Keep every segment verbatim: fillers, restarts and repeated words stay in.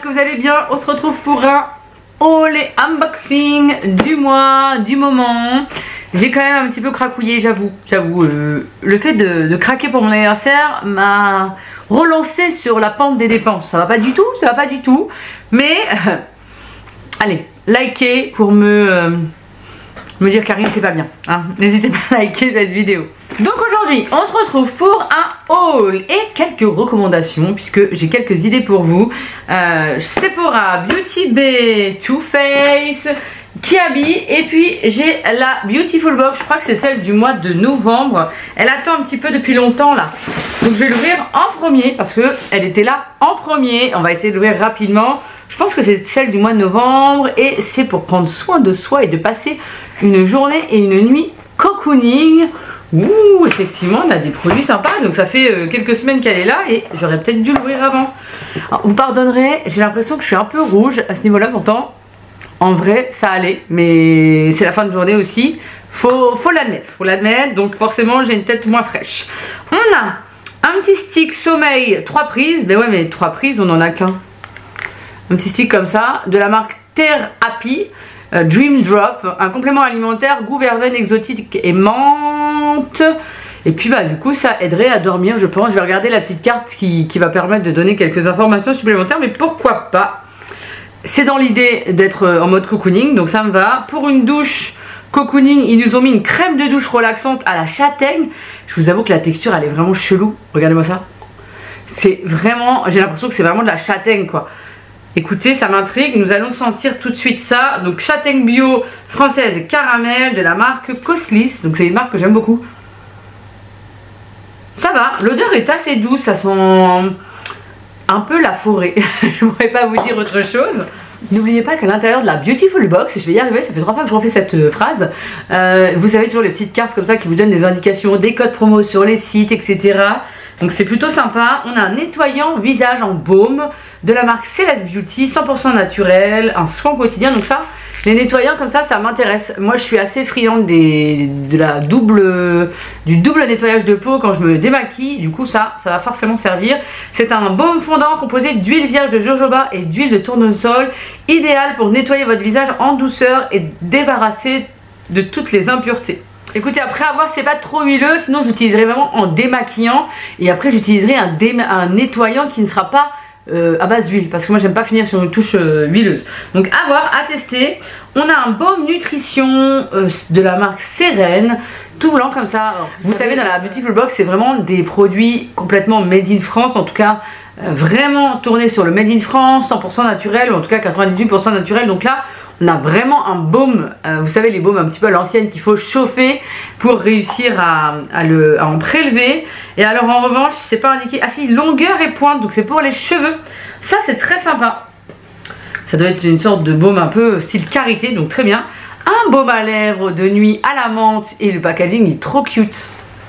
j'espère que vous allez bien. On se retrouve pour un haul et unboxing du mois, du moment. J'ai quand même un petit peu cracouillé, j'avoue. J'avoue, euh, le fait de, de craquer pour mon anniversaire m'a relancé sur la pente des dépenses. Ça va pas du tout, ça va pas du tout. Mais, euh, allez, likez pour me... Euh, me dire Karine c'est pas bien, hein. N'hésitez pas à liker cette vidéo. Donc aujourd'hui on se retrouve pour un haul et quelques recommandations puisque j'ai quelques idées pour vous. euh, Sephora, Beauty Bay, Too Faced, Kiabi, et puis j'ai la Beautiful Box, je crois que c'est celle du mois de novembre. Elle attend un petit peu depuis longtemps là, donc je vais l'ouvrir en premier parce que elle était là en premier. On va essayer de l'ouvrir rapidement. Je pense que c'est celle du mois de novembre et c'est pour prendre soin de soi et de passer une journée et une nuit cocooning. Ouh, effectivement, on a des produits sympas. Donc ça fait euh, quelques semaines qu'elle est là et j'aurais peut-être dû l'ouvrir avant. Alors, vous pardonnerez, j'ai l'impression que je suis un peu rouge à ce niveau-là. Pourtant, en vrai, ça allait. Mais c'est la fin de journée aussi. Faut, faut l'admettre, faut l'admettre. Donc forcément, j'ai une tête moins fraîche. On a un petit stick sommeil, trois prises. Mais ouais, mais trois prises, on n'en a qu'un. Un petit stick comme ça, de la marque Terre Happy, euh, Dream Drop, un complément alimentaire, goût verveine exotique et menthe. Et puis bah du coup ça aiderait à dormir, je pense. Je vais regarder la petite carte qui, qui va permettre de donner quelques informations supplémentaires, mais pourquoi pas. C'est dans l'idée d'être en mode cocooning, donc ça me va. Pour une douche cocooning, ils nous ont mis une crème de douche relaxante à la châtaigne. Je vous avoue que la texture elle est vraiment chelou, regardez-moi ça. C'est vraiment, j'ai l'impression que c'est vraiment de la châtaigne quoi. Écoutez, ça m'intrigue, nous allons sentir tout de suite ça. Donc châtaigne bio française et caramel de la marque Coslis. Donc c'est une marque que j'aime beaucoup. Ça va, l'odeur est assez douce, ça sent un peu la forêt. Je ne pourrais pas vous dire autre chose. N'oubliez pas qu'à l'intérieur de la Beautiful Box, je vais y arriver, ça fait trois fois que je refais cette euh, phrase, euh, vous avez toujours les petites cartes comme ça qui vous donnent des indications, des codes promo sur les sites, et cetera. Donc c'est plutôt sympa. On a un nettoyant visage en baume de la marque Celeste Beauty, cent pour cent naturel, un soin quotidien. Donc ça, les nettoyants comme ça, ça m'intéresse. Moi je suis assez friande des, de la double, du double nettoyage de peau quand je me démaquille. Du coup ça, ça va forcément servir. C'est un baume fondant composé d'huile vierge de jojoba et d'huile de tournesol, idéal pour nettoyer votre visage en douceur et débarrasser de toutes les impuretés. Écoutez, après avoir, c'est pas trop huileux, sinon j'utiliserai vraiment en démaquillant. Et après j'utiliserai un, un nettoyant qui ne sera pas euh, à base d'huile, parce que moi j'aime pas finir sur une touche euh, huileuse. Donc à voir, à tester. On a un baume nutrition euh, de la marque Sérène, tout blanc comme ça. Alors, vous, vous savez, dans la Beautiful Box, c'est vraiment des produits complètement made in France, en tout cas euh, vraiment tournés sur le made in France, cent pour cent naturel, ou en tout cas quatre-vingt-dix-huit pour cent naturel. Donc là, on a vraiment un baume, euh, vous savez les baumes un petit peu à l'ancienne qu'il faut chauffer pour réussir à, à, le, à en prélever. Et alors en revanche, c'est pas indiqué, ah si, longueur et pointe, donc c'est pour les cheveux. Ça c'est très sympa. Ça doit être une sorte de baume un peu style karité, donc très bien. Un baume à lèvres de nuit à la menthe et le packaging est trop cute.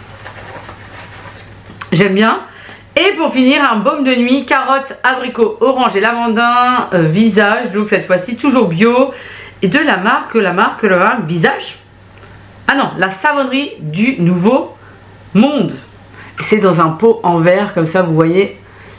J'aime bien. Et pour finir, un baume de nuit, carotte, abricot, orange et lavandin, euh, visage, donc cette fois-ci toujours bio. Et de la marque, la marque, la marque, visage. Ah non, la savonnerie du Nouveau Monde. Et c'est dans un pot en verre, comme ça, vous voyez.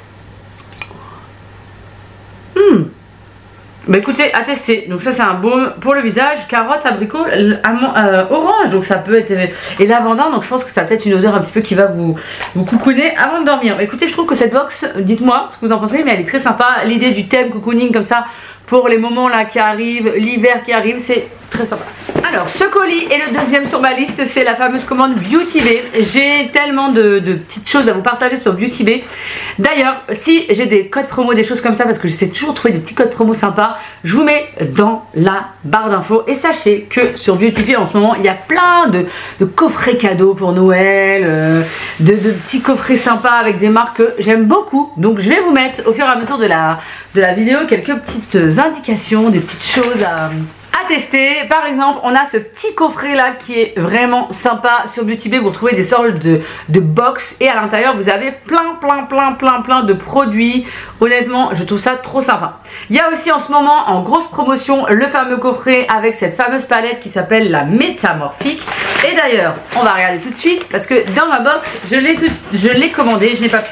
Hmm. Bah écoutez, à tester. Donc ça c'est un baume pour le visage, carotte, abricot, euh, orange, donc ça peut être, et lavandin, donc je pense que ça a peut-être une odeur un petit peu qui va vous, vous coucouner avant de dormir. Bah écoutez, je trouve que cette box, dites-moi ce que vous en pensez, mais elle est très sympa. L'idée du thème cocooning comme ça, pour les moments là qui arrivent, l'hiver qui arrive, c'est très sympa. Alors ce colis est le deuxième sur ma liste, c'est la fameuse commande Beauty Bay. J'ai tellement de, de petites choses à vous partager sur Beauty Bay. D'ailleurs, si j'ai des codes promo, des choses comme ça, parce que j'essaie toujours de trouver des petits codes promo sympas, je vous mets dans la barre d'infos. Et sachez que sur Beauty Bay en ce moment, il y a plein de, de coffrets cadeaux pour Noël, euh, de, de petits coffrets sympas avec des marques que j'aime beaucoup. Donc je vais vous mettre au fur et à mesure de la, de la vidéo quelques petites indications, des petites choses à... à tester. Par exemple, on a ce petit coffret là qui est vraiment sympa sur Beauty Bay. Vous retrouvez des sortes de, de box et à l'intérieur vous avez plein plein plein plein plein de produits. Honnêtement, je trouve ça trop sympa. Il y a aussi en ce moment en grosse promotion le fameux coffret avec cette fameuse palette qui s'appelle la Métamorphique. Et d'ailleurs, on va regarder tout de suite parce que dans ma box, je l'ai je l'ai commandé, je n'ai pas pu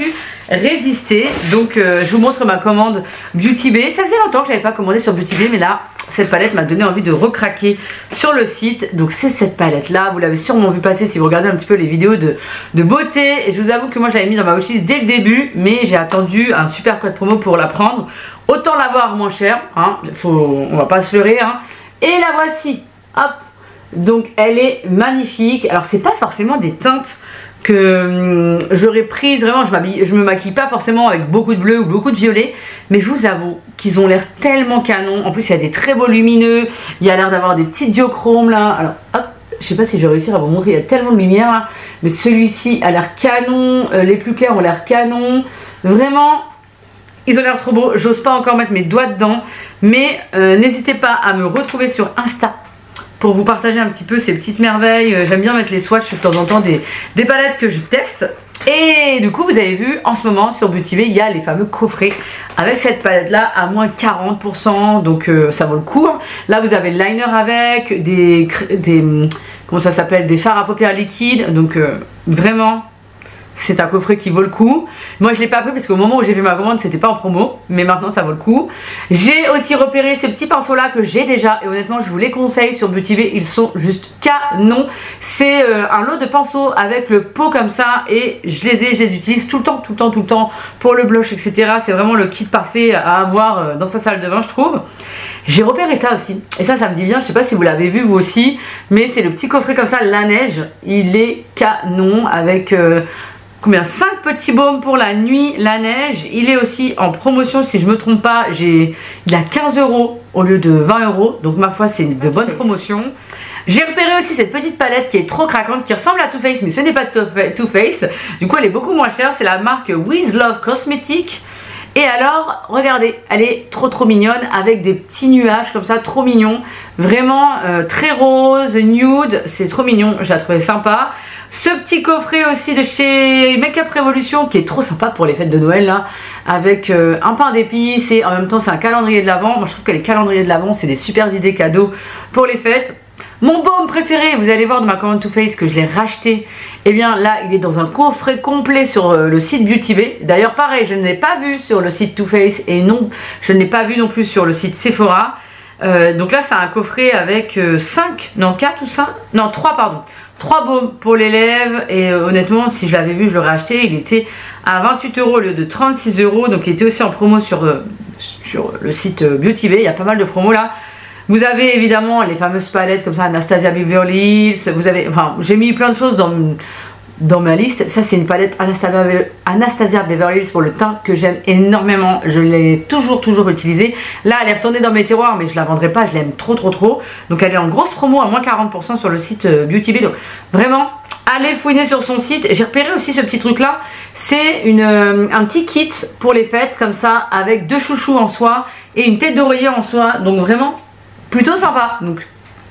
résister. Donc euh, je vous montre ma commande Beauty Bay. Ça faisait longtemps que je n'avais pas commandé sur Beauty Bay, mais là cette palette m'a donné envie de recraquer sur le site. Donc c'est cette palette là, vous l'avez sûrement vu passer si vous regardez un petit peu les vidéos de, de beauté. Et je vous avoue que moi je l'avais mis dans ma wishlist dès le début, mais j'ai attendu un super code promo pour la prendre. Autant l'avoir moins cher, hein. Faut, on va pas se leurrer, hein. Et la voici, hop. Donc elle est magnifique. Alors c'est pas forcément des teintes que hum, j'aurais prises, vraiment je, je me maquille pas forcément avec beaucoup de bleu ou beaucoup de violet, mais je vous avoue qu'ils ont l'air tellement canon. En plus il y a des très beaux lumineux, il y a l'air d'avoir des petits diochromes là. Alors hop, je sais pas si je vais réussir à vous montrer, il y a tellement de lumière là, mais celui-ci a l'air canon, euh, les plus clairs ont l'air canon, vraiment ils ont l'air trop beaux. J'ose pas encore mettre mes doigts dedans, mais euh, n'hésitez pas à me retrouver sur Insta pour vous partager un petit peu ces petites merveilles. J'aime bien mettre les swatchs de temps en temps des, des palettes que je teste. Et du coup vous avez vu en ce moment sur Beauty Bay il y a les fameux coffrets avec cette palette là à moins quarante pour cent, donc euh, ça vaut le coup. Là vous avez le liner avec des, des comment ça s'appelle, des fards à paupières liquides, donc euh, vraiment c'est un coffret qui vaut le coup. Moi je l'ai pas pris parce qu'au moment où j'ai fait ma commande c'était pas en promo, mais maintenant ça vaut le coup. J'ai aussi repéré ces petits pinceaux là que j'ai déjà et honnêtement je vous les conseille sur Beauty Bay, ils sont juste canons. C'est euh, un lot de pinceaux avec le pot comme ça et je les ai, je les utilise tout le temps, tout le temps, tout le temps pour le blush, et cetera. C'est vraiment le kit parfait à avoir dans sa salle de bain je trouve. J'ai repéré ça aussi et ça ça me dit bien, je sais pas si vous l'avez vu vous aussi, mais c'est le petit coffret comme ça, la neige, il est canon avec euh, combien, cinq petits baumes pour la nuit, la neige. Il est aussi en promotion si je me trompe pas, j'ai il a quinze euros au lieu de vingt euros, donc ma foi c'est de bonnes promotions. J'ai repéré aussi cette petite palette qui est trop craquante, qui ressemble à Too Faced mais ce n'est pas Too Faced, du coup elle est beaucoup moins chère. C'est la marque With Love Cosmetics. Et alors regardez, elle est trop trop mignonne avec des petits nuages comme ça, trop mignon, vraiment euh, très rose, nude, c'est trop mignon, je la trouvais sympa. Ce petit coffret aussi de chez Makeup Revolution qui est trop sympa pour les fêtes de Noël là, avec euh, un pain d'épices et en même temps c'est un calendrier de l'Avent. Moi je trouve que les calendriers de l'Avent c'est des super idées cadeaux pour les fêtes. Mon baume préféré, vous allez voir dans ma commande Too Faced que je l'ai racheté, et bien là il est dans un coffret complet sur euh, le site Beauty Bay. D'ailleurs pareil, je ne l'ai pas vu sur le site Too Faced et non, je ne l'ai pas vu non plus sur le site Sephora. Euh, donc là c'est un coffret avec euh, cinq, non quatre ou cinq, non trois pardon, trois baumes pour les lèvres et euh, honnêtement si je l'avais vu je l'aurais acheté. Il était à vingt-huit euros au lieu de trente-six euros, donc il était aussi en promo sur, euh, sur le site euh, Beauty Bay. Il y a pas mal de promos là. Vous avez évidemment les fameuses palettes comme ça, Anastasia Beverly Hills, vous avez, enfin j'ai mis plein de choses dans, dans ma liste. Ça c'est une palette Anastasia, Anastasia Beverly Hills pour le teint que j'aime énormément, je l'ai toujours toujours utilisée. Là elle est retournée dans mes tiroirs mais je la vendrai pas, je l'aime trop trop trop. Donc elle est en grosse promo à moins quarante pour cent sur le site Beauty Bay, donc vraiment allez fouiner sur son site. J'ai repéré aussi ce petit truc là, c'est une un petit kit pour les fêtes comme ça avec deux chouchous en soie et une tête d'oreiller en soie, donc vraiment plutôt sympa. Donc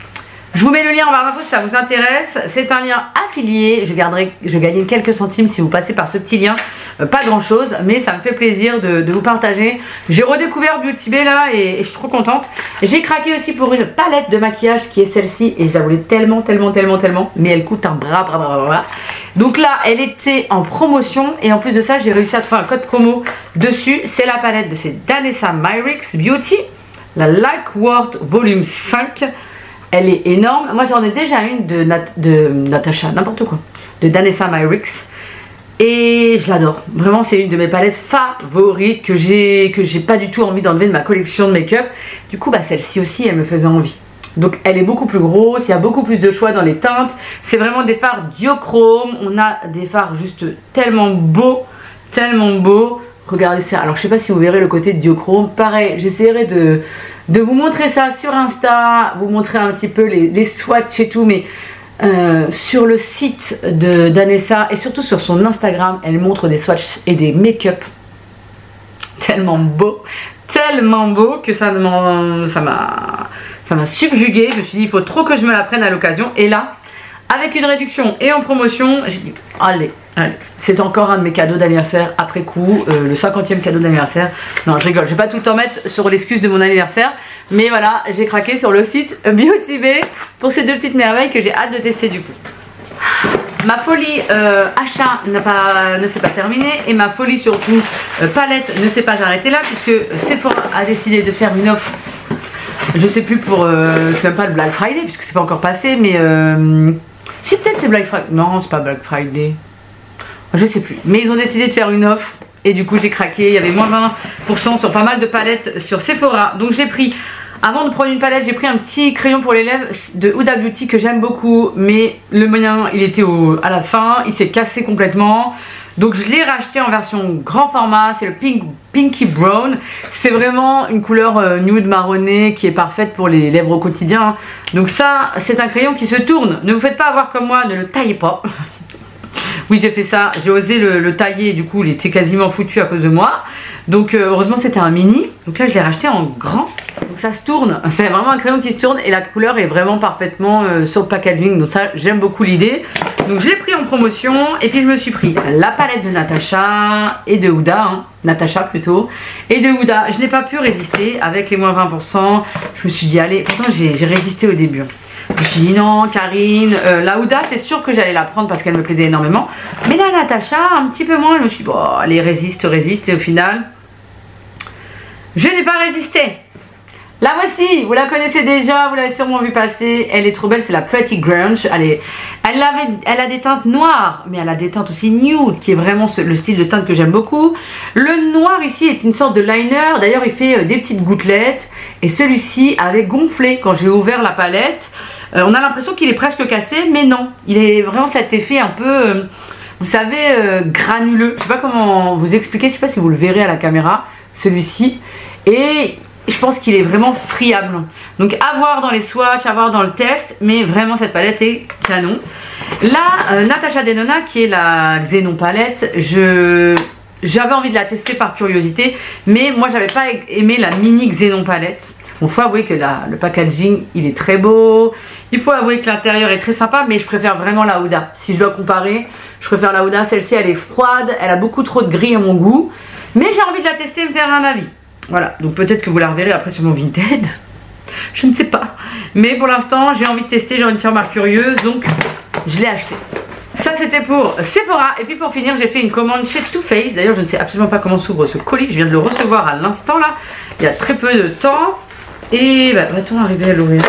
je vous mets le lien en barre d'infos si ça vous intéresse. C'est un lien affilié. Je garderai, je gagne quelques centimes si vous passez par ce petit lien. Euh, pas grand chose, mais ça me fait plaisir de, de vous partager. J'ai redécouvert Beauty Bay là et, et je suis trop contente. J'ai craqué aussi pour une palette de maquillage qui est celle-ci et je la voulais tellement, tellement, tellement, tellement. Mais elle coûte un bras, bras, bras, bras. Donc là, elle était en promotion et en plus de ça, j'ai réussi à trouver un code promo dessus. C'est la palette de chez Danessa Myricks Beauty, la Like Worth Volume cinq. Elle est énorme. Moi j'en ai déjà une de, Nat de Natasha, n'importe quoi, de Danessa Myricks. Et je l'adore. Vraiment c'est une de mes palettes favorites que j'ai que j'ai pas du tout envie d'enlever de ma collection de make-up. Du coup bah celle-ci aussi elle me faisait envie. Donc elle est beaucoup plus grosse, il y a beaucoup plus de choix dans les teintes. C'est vraiment des fards duochrome. On a des fards juste tellement beaux, tellement beaux. Regardez ça. Alors je sais pas si vous verrez le côté duochrome. Pareil, j'essaierai de, de vous montrer ça sur Insta, vous montrer un petit peu les, les swatchs et tout, mais euh, sur le site de Danessa et surtout sur son Instagram, elle montre des swatchs et des make-up tellement beaux, tellement beaux que ça m'a ça m'a ça m'a subjugué. Je me suis dit il faut trop que je me la prenne à l'occasion et là avec une réduction et en promotion, j'ai dit allez, allez. C'est encore un de mes cadeaux d'anniversaire après coup, euh, le cinquantième cadeau d'anniversaire. Non je rigole, je vais pas tout le temps mettre sur l'excuse de mon anniversaire, mais voilà, j'ai craqué sur le site Beauty Bay pour ces deux petites merveilles que j'ai hâte de tester du coup. ma folie euh, achat n'a pas, ne s'est pas terminée et ma folie surtout euh, palette ne s'est pas arrêtée là puisque Sephora a décidé de faire une offre. Je sais plus pour, euh, c'est même pas le Black Friday puisque c'est pas encore passé, mais euh, si peut-être c'est Black Friday. Non, c'est pas Black Friday. Je sais plus. Mais ils ont décidé de faire une offre et du coup j'ai craqué. Il y avait moins vingt pour cent sur pas mal de palettes sur Sephora. Donc j'ai pris, avant de prendre une palette, j'ai pris un petit crayon pour les lèvres de Huda Beauty que j'aime beaucoup. Mais le mien, il était au, à la fin, il s'est cassé complètement. Donc je l'ai racheté en version grand format, c'est le Pink, Pinky Brown. C'est vraiment une couleur euh, nude marronnée qui est parfaite pour les lèvres au quotidien. Donc ça, c'est un crayon qui se tourne. Ne vous faites pas avoir comme moi, ne le taillez pas. Oui, j'ai fait ça, j'ai osé le, le tailler, du coup il était quasiment foutu à cause de moi. Donc euh, heureusement c'était un mini. Donc là je l'ai racheté en grand. Donc ça se tourne, c'est vraiment un crayon qui se tourne et la couleur est vraiment parfaitement euh, sur le packaging. Donc ça j'aime beaucoup l'idée. Donc je l'ai pris en promotion et puis je me suis pris la palette de Natasha et de Huda, hein, Natasha plutôt, et de Huda. Je n'ai pas pu résister avec les moins vingt pour cent. Je me suis dit allez, pourtant j'ai résisté au début. Je me suis dit non, Karine, euh, la Huda c'est sûr que j'allais la prendre parce qu'elle me plaisait énormément. Mais la Natasha, un petit peu moins, je me suis dit bon, allez, résiste, résiste. Et au final, je n'ai pas résisté. La voici, vous la connaissez déjà, vous l'avez sûrement vu passer. Elle est trop belle, c'est la Pretty Grunge. Elle, est, elle, avait, elle a des teintes noires, mais elle a des teintes aussi nude, qui est vraiment ce, le style de teinte que j'aime beaucoup. Le noir ici est une sorte de liner, d'ailleurs il fait euh, des petites gouttelettes. Et celui-ci avait gonflé quand j'ai ouvert la palette. Euh, on a l'impression qu'il est presque cassé, mais non. Il est vraiment cet effet un peu, euh, vous savez, euh, granuleux. Je sais pas comment vous expliquer, je sais pas si vous le verrez à la caméra, celui-ci. Et je pense qu'il est vraiment friable. Donc à voir dans les swatchs, à voir dans le test, mais vraiment cette palette est canon. Là, euh, Natasha Denona, qui est la Xénon palette, je... j'avais envie de la tester par curiosité, mais moi j'avais pas aimé la mini Xénon palette. Bon, faut avouer que la, le packaging il est très beau, il faut avouer que l'intérieur est très sympa, mais je préfère vraiment la Huda. Si je dois comparer, je préfère la Huda. Celle-ci elle est froide, elle a beaucoup trop de gris à mon goût, mais j'ai envie de la tester et me faire un avis. Voilà, donc peut-être que vous la reverrez après sur mon Vinted, je ne sais pas. Mais pour l'instant j'ai envie de tester, j'ai envie de faire ma curieuse, donc je l'ai acheté. Ça c'était pour Sephora. Et puis pour finir j'ai fait une commande chez Too Faced. D'ailleurs je ne sais absolument pas comment s'ouvre ce colis. Je viens de le recevoir à l'instant là. Il y a très peu de temps. Et bah, va-t-on arriver à l'ouvrir?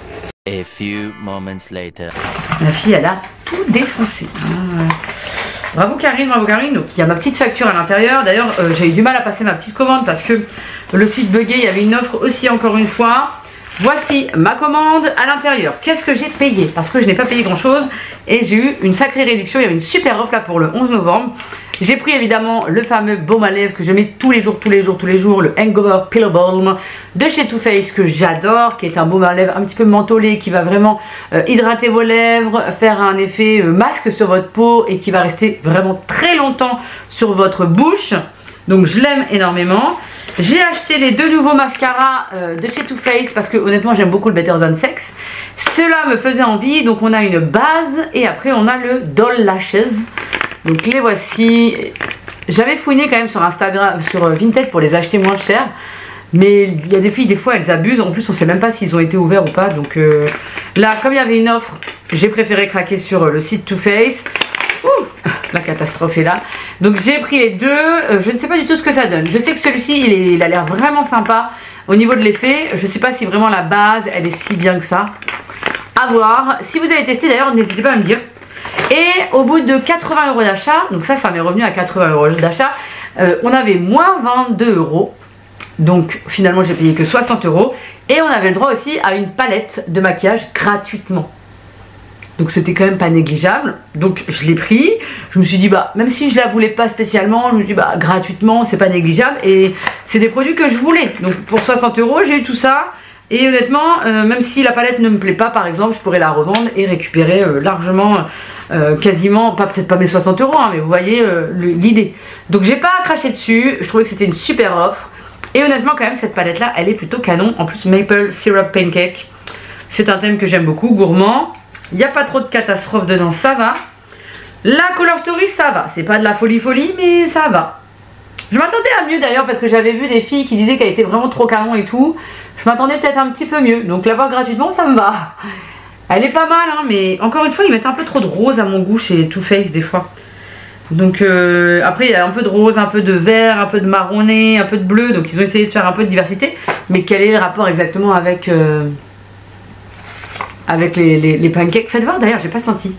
A few moments later. La fille elle a tout défoncé. Ah, ouais. Bravo Karine, bravo Karine. Donc il y a ma petite facture à l'intérieur. D'ailleurs euh, j'ai eu du mal à passer ma petite commande parce que le site bugué. Il y avait une offre aussi encore une fois. Voici ma commande à l'intérieur. Qu'est-ce que j'ai payé? Parce que je n'ai pas payé grand chose et j'ai eu une sacrée réduction. Il y avait une super offre là pour le onze novembre. J'ai pris évidemment le fameux baume à lèvres que je mets tous les jours, tous les jours, tous les jours. Le Hangover Pillow Balm de chez Too Faced que j'adore. Qui est un baume à lèvres un petit peu mentholé. Qui va vraiment euh, hydrater vos lèvres. Faire un effet euh, masque sur votre peau. Et qui va rester vraiment très longtemps sur votre bouche. Donc je l'aime énormément. J'ai acheté les deux nouveaux mascaras euh, de chez Too Faced parce que honnêtement j'aime beaucoup le Better Than Sex. Cela me faisait envie, donc on a une base et après on a le Doll Lashes. Donc les voici. J'avais fouiné quand même sur Instagram, sur Vinted pour les acheter moins cher. Mais il y a des filles, des fois elles abusent. En plus on sait même pas s'ils ont été ouverts ou pas. Donc euh, là comme il y avait une offre, j'ai préféré craquer sur le site Too Faced. Ouh, la catastrophe est là. Donc j'ai pris les deux. euh, Je ne sais pas du tout ce que ça donne. Je sais que celui-ci il, est- il a l'air vraiment sympa au niveau de l'effet. Je ne sais pas si vraiment la base elle est si bien que ça. À voir. Si vous avez testé d'ailleurs n'hésitez pas à me dire. Et au bout de quatre-vingts euros d'achat, donc ça ça m'est revenu à quatre-vingts euros d'achat, euh, on avait moins vingt-deux euros. Donc finalement j'ai payé que soixante euros. Et on avait le droit aussi à une palette de maquillage gratuitement. Donc c'était quand même pas négligeable. Donc je l'ai pris. Je me suis dit bah même si je la voulais pas spécialement, je me suis dit bah gratuitement c'est pas négligeable. Et c'est des produits que je voulais. Donc pour soixante euros j'ai eu tout ça. Et honnêtement euh, même si la palette ne me plaît pas par exemple, je pourrais la revendre et récupérer euh, largement euh, quasiment, pas peut-être pas mes soixante euros hein, mais vous voyez euh, l'idée. Donc j'ai pas craché dessus. Je trouvais que c'était une super offre. Et honnêtement quand même cette palette là elle est plutôt canon. En plus Maple Syrup Pancake, c'est un thème que j'aime beaucoup, gourmand. Il n'y a pas trop de catastrophes dedans, ça va. La Color Story, ça va. C'est pas de la folie folie, mais ça va. Je m'attendais à mieux d'ailleurs parce que j'avais vu des filles qui disaient qu'elle était vraiment trop canon et tout. Je m'attendais peut-être un petit peu mieux. Donc l'avoir gratuitement, ça me va. Elle est pas mal, hein, mais encore une fois, ils mettent un peu trop de rose à mon goût chez Too Faced des fois. Donc euh, après, il y a un peu de rose, un peu de vert, un peu de marronné, un peu de bleu. Donc ils ont essayé de faire un peu de diversité. Mais quel est le rapport exactement avec, euh, avec les, les, les pancakes? Faites voir d'ailleurs, j'ai pas senti.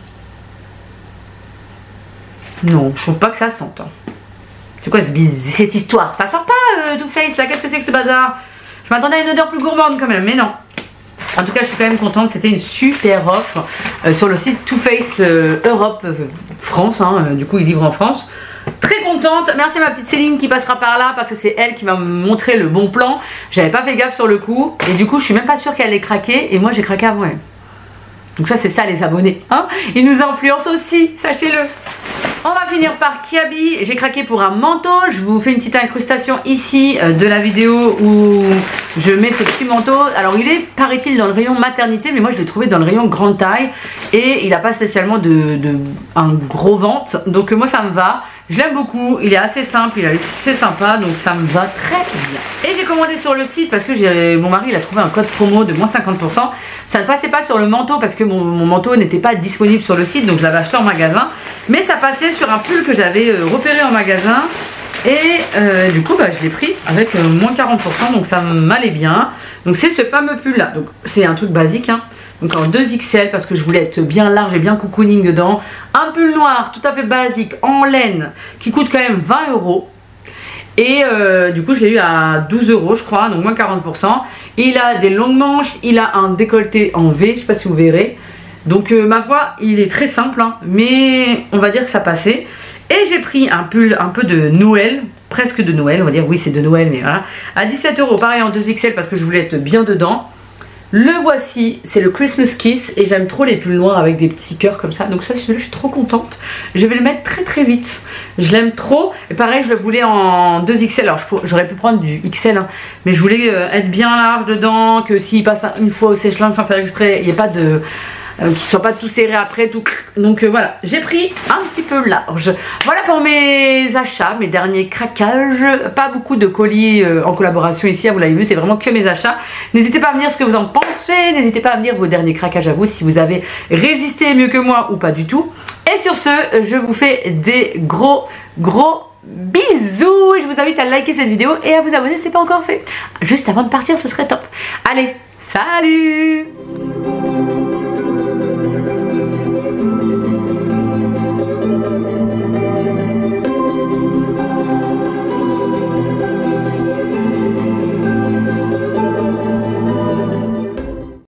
Non, je trouve pas que ça sente. Hein. C'est quoi ce, cette histoire? Ça sort pas, euh, Too Faced là? Qu'est-ce que c'est que ce bazar? Je m'attendais à une odeur plus gourmande quand même, mais non. En tout cas, je suis quand même contente. C'était une super offre euh, sur le site Too Faced euh, Europe euh, France. Hein, euh, du coup, ils livrent en France. Très contente. Merci à ma petite Céline qui passera par là parce que c'est elle qui m'a montré le bon plan. J'avais pas fait gaffe sur le coup. Et du coup, je suis même pas sûre qu'elle ait craqué. Et moi, j'ai craqué avant elle. Donc ça, c'est ça les abonnés. Hein, ils nous influencent aussi, sachez-le. On va finir par Kiabi. J'ai craqué pour un manteau. Je vous fais une petite incrustation ici euh, de la vidéo où je mets ce petit manteau. Alors il est, paraît-il, dans le rayon maternité, mais moi je l'ai trouvé dans le rayon grande taille et il n'a pas spécialement de, de un gros ventre. Donc euh, moi ça me va. Je l'aime beaucoup. Il est assez simple, il est assez sympa, donc ça me va très bien. Et j'ai commandé sur le site parce que j'ai mon mari il a trouvé un code promo de moins cinquante pour cent. Ça ne passait pas sur le manteau parce que mon, mon manteau n'était pas disponible sur le site, donc je l'avais acheté en magasin. Mais ça passait sur un pull que j'avais euh, repéré en magasin. Et euh, du coup bah, je l'ai pris avec euh, moins quarante pour cent, donc ça m'allait bien. Donc c'est ce fameux pull là, donc c'est un truc basique hein. Donc en deux X L parce que je voulais être bien large et bien cocooning dedans. Un pull noir tout à fait basique en laine qui coûte quand même vingt euros. Et euh, du coup je l'ai eu à douze euros je crois, donc moins quarante pour cent. Il a des longues manches, il a un décolleté en V, je sais pas si vous verrez. Donc euh, ma foi il est très simple hein, mais on va dire que ça passait. Et j'ai pris un pull un peu de Noël, presque de Noël, on va dire oui c'est de Noël mais voilà. À dix-sept euros, pareil en deux X L parce que je voulais être bien dedans. Le voici, c'est le Christmas Kiss et j'aime trop les pulls noirs avec des petits cœurs comme ça. Donc ça, celui-là, je suis trop contente. Je vais le mettre très très vite. Je l'aime trop. Et pareil, je le voulais en deux X L. Alors j'aurais pu prendre du X L, hein, mais je voulais euh, être bien large dedans, que s'il passe une fois au sèche-linge sans faire exprès, il n'y ait pas de... Euh, qui ne soit pas tout serré après, tout. Donc euh, voilà, j'ai pris un petit peu large. Voilà pour mes achats, mes derniers craquages. Pas beaucoup de colis euh, en collaboration ici, hein, vous l'avez vu, c'est vraiment que mes achats. N'hésitez pas à me dire ce que vous en pensez. N'hésitez pas à me dire vos derniers craquages à vous, si vous avez résisté mieux que moi ou pas du tout. Et sur ce, je vous fais des gros, gros bisous. Je vous invite à liker cette vidéo et à vous abonner si ce n'est pas encore fait. Juste avant de partir, ce serait top. Allez, salut!